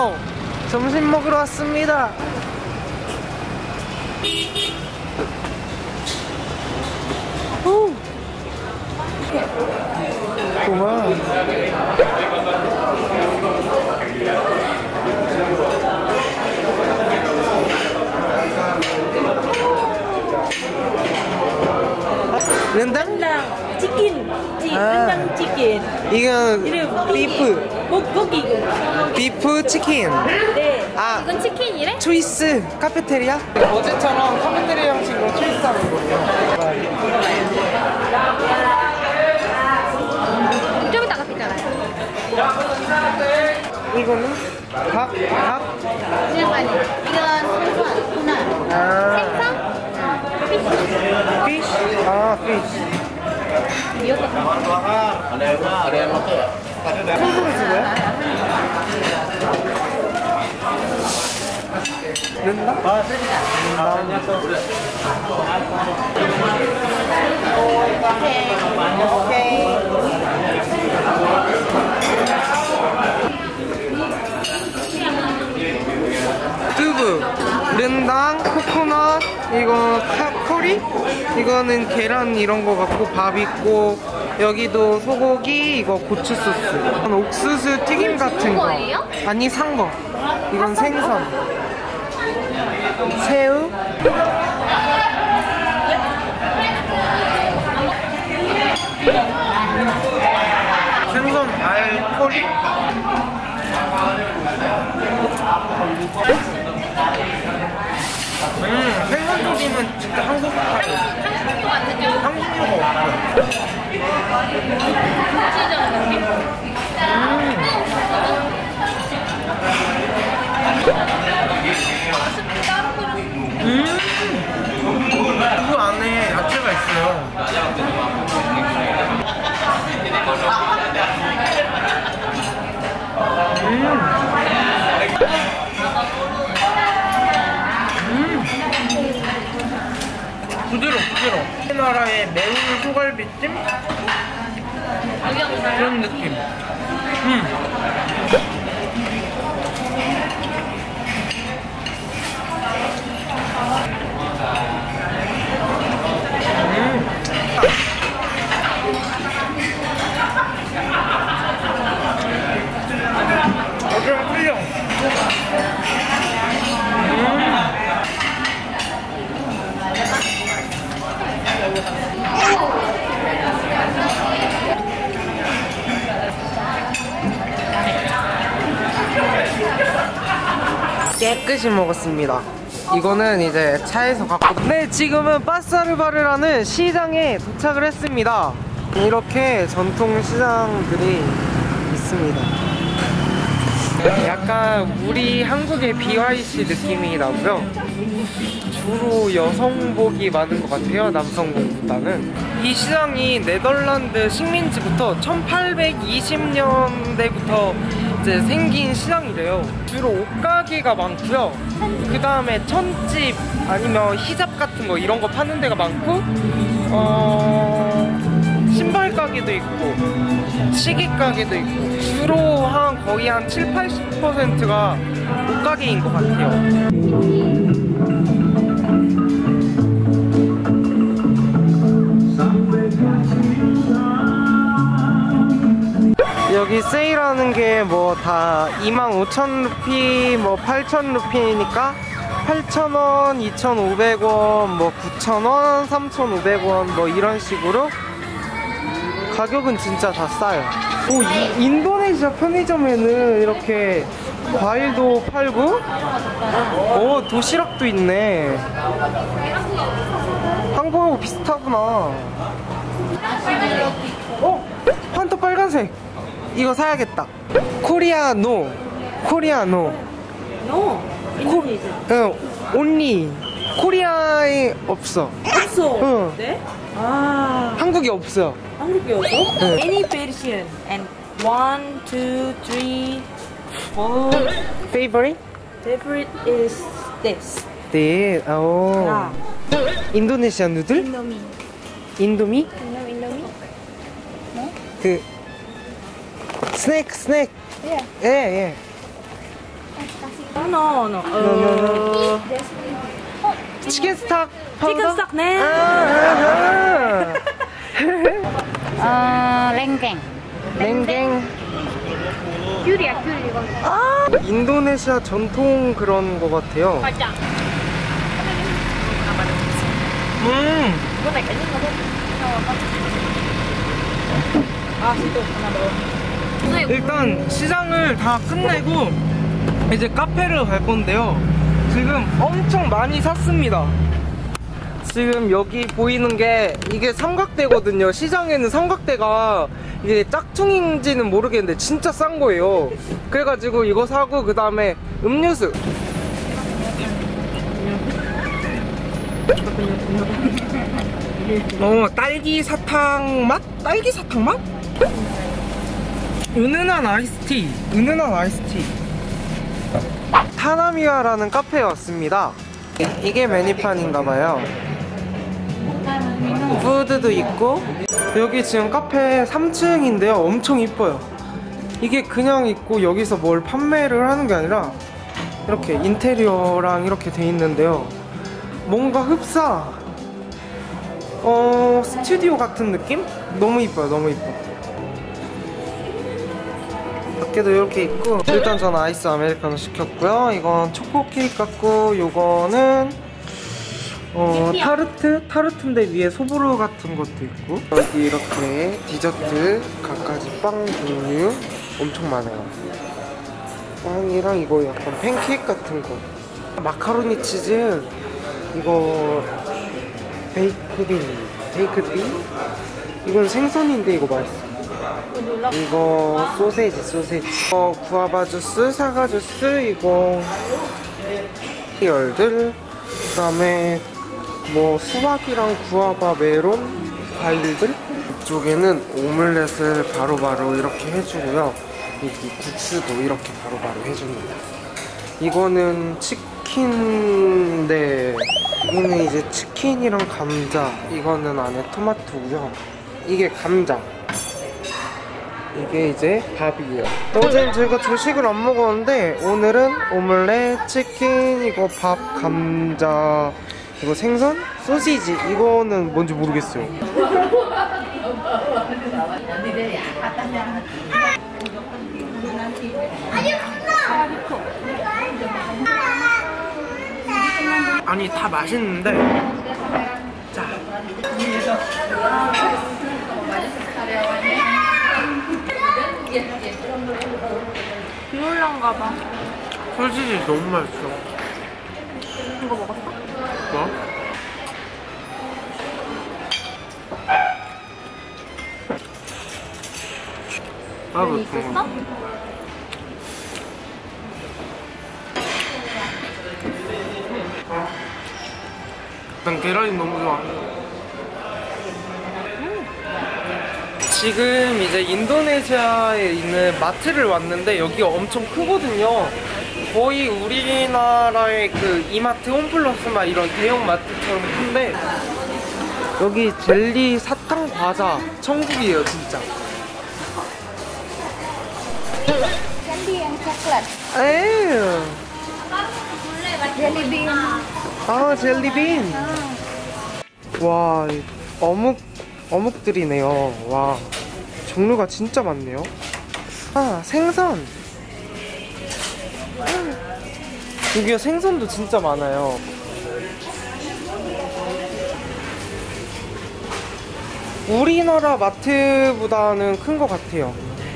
점심 먹으러 왔습니다. 오. 고마워. 렌당? 치킨. 렌당 치킨. 이건 비프. 고기. 비프 치킨. 네. 아, 이건 치킨이래? 초이스 카페테리아? 어제처럼 카페테리아 형식으로 초이스하는 거예요. 좀 이따 갔잖아요. 이거는 밥? 잠깐만요. 이건 생선, 생선? 피쉬? 아, 피쉬. 손으로 주고요? 넣나? 오케이. 두부, 른당, 코코넛, 이거 커리? 이거는 계란 이런 거 같고 밥 있고 여기도 소고기, 이거 고추 소스. 이건 옥수수 튀김 같은 거. 거예요? 아니, 산 거. 이건 생선. 새우. 생선 알 커리. 생선 조림은 진짜 한국 같아요. 한국도 같은데 한국류가 없어. 김치전 느낌? 그 안에 야채가 있어요. 부드러워. 우리나라의 매운 소갈비찜? 이런 느낌. 좀 풀려. 깨끗이 먹었습니다. 이거는 이제 차에서 갖고. 네, 지금은 빠사르바르라는 시장에 도착을 했습니다. 이렇게 전통 시장들이 있습니다. 약간 우리 한국의 BYC 느낌이 나고요. 주로 여성복이 많은 것 같아요, 남성복보다는. 이 시장이 네덜란드 식민지부터 1820년대부터 이제 생긴 시장이래요. 주로 옷가게가 많고요. 그 다음에 천집 아니면 히잡 같은 거 이런 거 파는 데가 많고, 신발 가게도 있고 시계 가게도 있고, 주로 거의 한 70~80%가 옷가게인 것 같아요. 여기 세일하는 게 뭐 다 25,000루피, 뭐 8,000루피니까 8,000원, 2,500원, 뭐 9,000원, 3,500원 뭐 이런 식으로 가격은 진짜 다 싸요. 오, 인도네시아 편의점에는 이렇게 과일도 팔고, 오, 도시락도 있네. 한국하고 비슷하구나. 판타 빨간색. 이거 사야겠다. 코리아노. No. 응, only. 코리아에 없어. 응. 네? 아. 한국에 없어. 한국에 없어? 네. Any version and 1, 2, 3, 4. Favorite? Favorite is this. 네, 오. 야. 인도네시아 누들? 인도미. 인도미? 인도미? 그 스낵. Yeah. 예. No, no. 노노노. 치킨 스탁 파우더? 치킨 스탁, 네. 랭갱. 랭갱. 귤이야, 귤 이거. 인도네시아 전통 그런 거 같아요. 맞아. Cái này cả nhất là 일단 시장을 다 끝내고 이제 카페를 갈 건데요. 지금 엄청 많이 샀습니다. 지금 여기 보이는 게 이게 삼각대거든요. 시장에는 삼각대가 이게 짝퉁인지는 모르겠는데 진짜 싼 거예요. 그래가지고 이거 사고 그 다음에 음료수. 딸기 사탕 맛? 딸기 사탕 맛? 은은한 아이스티. 은은한 아이스티. 타나미야라는 카페에 왔습니다. 이게 메뉴판인가봐요. 푸드도 있고, 여기 지금 카페 3층인데요 엄청 이뻐요. 이게 그냥 있고 여기서 뭘 판매를 하는 게 아니라 이렇게 인테리어랑 이렇게 돼 있는데요, 뭔가 흡사 스튜디오 같은 느낌? 너무 이뻐요. 너무 이뻐. 밖에도 이렇게 있고, 일단 저는 아이스 아메리카노 시켰고요. 이건 초코 케이크 같고, 요거는 타르트인데 위에 소보루 같은 것도 있고, 여기 이렇게 디저트 갖가지 빵 종류 엄청 많아요. 빵이랑 이거 약간 팬케이크 같은 거, 마카로니 치즈, 이거 베이크드 빈? 이건 생선인데 이거 맛있어. 이거 소세지. 구아바 주스, 사과 주스, 이거 열들, 그 다음에 뭐 수박이랑 구아바, 메론, 과일들. 이쪽에는 오믈렛을 바로바로 이렇게 해주고요. 여기 국수도 이렇게 바로바로 해줍니다. 이거는 치킨인데, 이거는 이제 치킨이랑 감자, 이거는 안에 토마토고요. 이게 감자, 이게 이제 밥이에요. 어제는 제가 조식을 안 먹었는데 오늘은 오믈렛, 치킨, 이거 밥, 감자, 이거 생선, 소시지. 이거는 뭔지 모르겠어요. 아니 다 맛있는데, 자, 비올란가 봐. 소시지 너무 맛있어. 이거 먹었어? 뭐? 면이 있었어? 난 계란이 너무 좋아. 지금 이제 인도네시아에 있는 마트를 왔는데 여기가 엄청 크거든요. 거의 우리나라의 그 이마트, 홈플러스나 이런 대형 마트처럼 큰데, 여기 젤리, 사탕, 과자 천국이에요 진짜. Candy and chocolate. 에휴. Jelly bean. 아, 젤리빈. 와, 이 어묵들이네요. 와, 종류가 진짜 많네요. 아, 생선. 여기가 생선도 진짜 많아요. 우리나라 마트보다는 큰 것 같아요.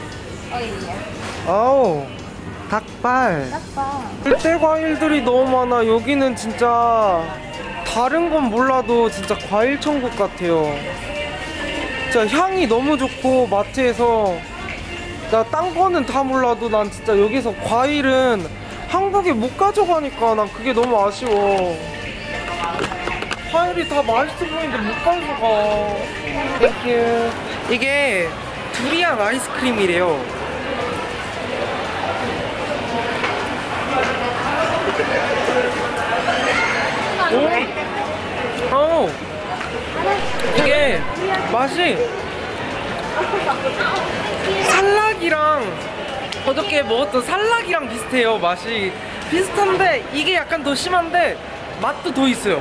아우, 닭발. 들대 과일들이 너무 많아. 여기는 진짜 다른 건 몰라도 진짜 과일 천국 같아요. 진짜 향이 너무 좋고, 마트에서 나 딴 거는 다 몰라도 난 진짜 여기서 과일은 한국에 못 가져가니까 난 그게 너무 아쉬워. 과일이 다 맛있어 보이는데 못 가져가. 땡큐. 이게 두리안 아이스크림이래요. 이게 맛이 살락이랑, 어저께 먹었던 살락이랑 비슷해요. 맛이 비슷한데 이게 약간 더 심한데 맛도 더 있어요.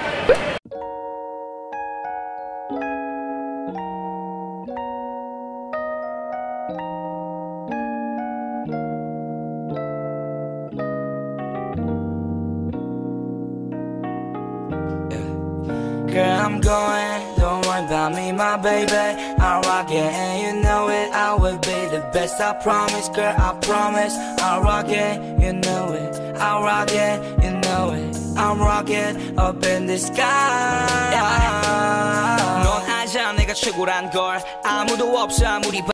Girl, I'm going, don't worry about me, my baby. I'll rock it, and you know it. I will be the best, I promise, girl, I promise. I'll rock it, you know it. I'll rock it, you know it. I'm rocking up in the sky. 넌 알잖아, 내가 최고란 걸. 아무도 없어, 아무리